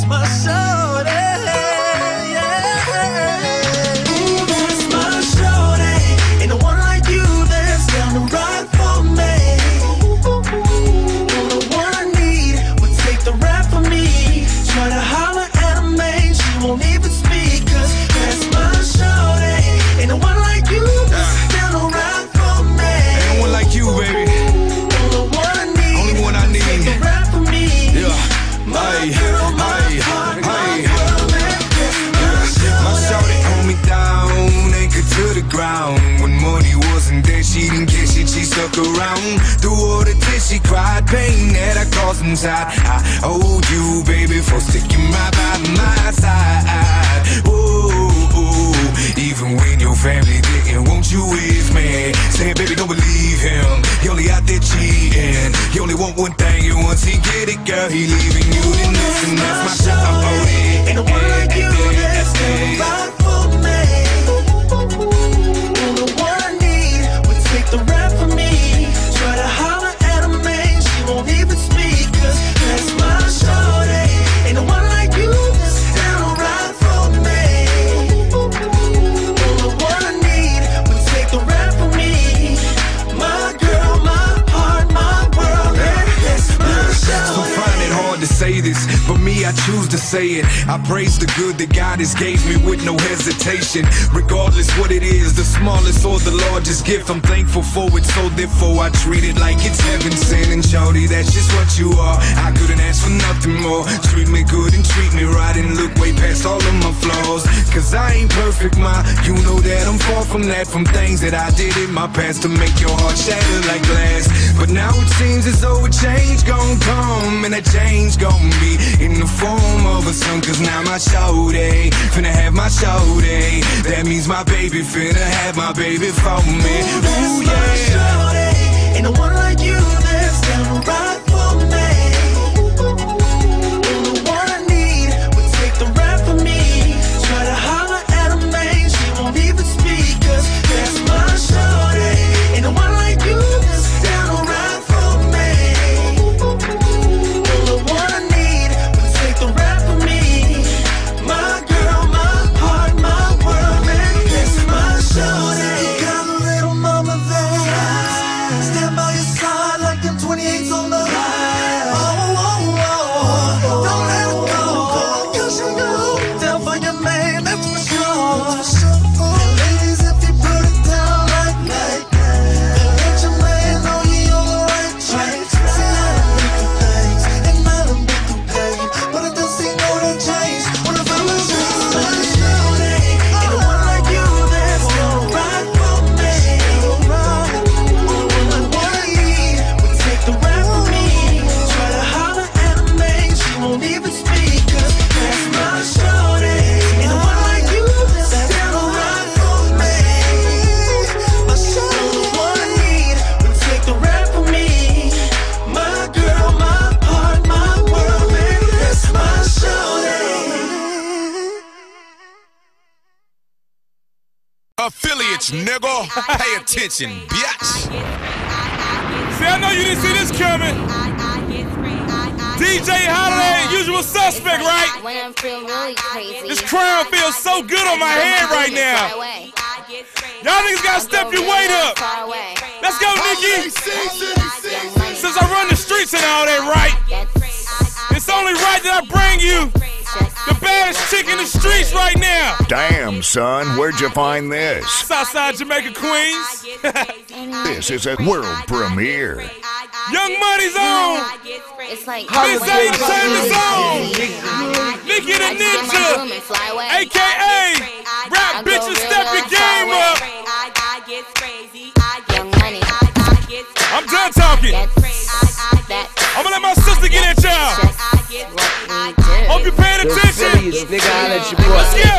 my shorty. Around through all the tears she cried, pain that I caused inside. I owed you, baby, for sticking right by my side. Ooh, even when your family didn't want you with me, saying, baby, don't believe him. He only out there cheating. He only want one thing, and once he get it, girl, he leaving you. Then listen, that's my shit. I'm owed. Ain't no one like you that's gonna ride for me. The one I need would take the rap for me. Try to holler at a man, she won't even speak, 'cause that's my shorty. Ain't no one like you that's down to ride for me. The one I need would take the rap for me. My girl, my heart, my world, that's my shorty. So find it hard to say this, but me, I choose to say it. I praise the good that God has gave me with no hesitation. Regardless what it is, the smallest or the largest gift, I'm thankful for it, so therefore I treat it like it's heaven sent. And shorty, that's just what you are. I couldn't ask for nothing more. Treat me good and treat me right, and look way past all of my flaws. 'Cause I ain't perfect, ma, you know that I'm far from that. From things that I did in my past to make your heart shatter like glass. But now it seems as though a change gon' come, and that change gon' be in the form of a son. 'Cause now my shorty finna have my shorty. That means my baby finna have my baby for me. Ooh, yeah. Ain't no one like you that's down to ride for me. The one I need would take the rap for me. Try to holler at a man, she won't even speak, 'cause that's my shorty. Ain't no one like you that's down to ride for me. The one I need would take the rap for me. My girl, my heart, my world, man, that's my shorty. Got a little mama there, stand by your side like them 28s on the line. Don't let her go, 'cause you know down for your man, that's for sure. And ladies, if you put it down like that, let your man know you on the right track. See, I done been through things, and I done been through pain, but it doesn't seem no to change when I feel my shorty. Ain't no one like you that's gonna ride for me. The one I need would take the rap for me. Try to holler at a man, she won't even speak, 'cause that's my shorty. Ain't no one like you that's down to ride for me. My shorty, the one I need would take the rap for me. My girl, my heart, my world, man, that's my shorty. Affiliates, nigga. Pay attention, bitch. See, I know you didn't see this coming. DJ Holiday, usual suspect, right? When I'm feeling really crazy. This crown feels so good on my head right now. Y'all niggas gotta step your weight up. Let's go, Nikki. Since I run the streets and all that, right? It's only right that I bring you the baddest chick in the streets right now. Damn, son, where'd you find this? Southside Jamaica, Queens. This is a world premiere. Young Money's on. It's like Miss Entertainment's on. Nikki the Ninja, a.k.a. Rap Bitches, step your game up. Young Money. I'm done talking. I'm gonna let my sister get at y'all. Hope you're paying attention. Nigga, I let you boy. Let's go.